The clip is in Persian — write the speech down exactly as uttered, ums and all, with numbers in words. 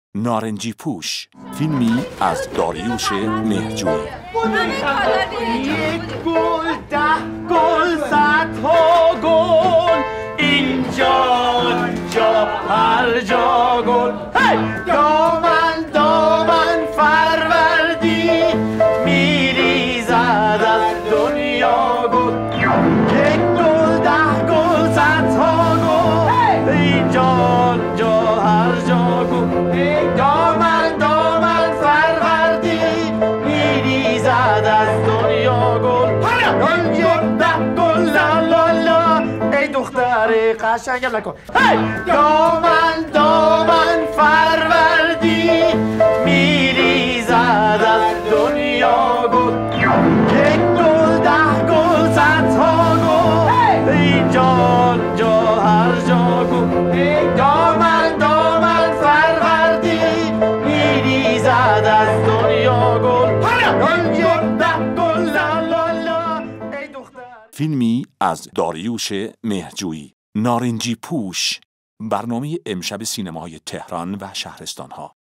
نارنجی پوش، فیلمی از داریوش مهرجویی. یک گل، ده گل، صدها گل، اینجا آنجا هر جا گل. دامن دامن فروردی میریزد از دنیا گل. یک گل، ده گل، صدها گل، اینجا آنجا هر جا گل. دامن دامن فروردی میریزد از دنیا گل. یک ده گل، لا لا لا، ای دختر قشنگم نکن. دامن دامن فروردی میریزد از دنیا گل. یک گل، ده گل، صدها گل، اینجا آنجا هر جا گل. دامن دامن فروردی میریزد از دنیا گل. یک ده گل، لا لا لا، ای دختر. فیلمی از داریوش مهرجویی. نارنجی پوش، برنامه امشب سینماهای تهران و شهرستانها.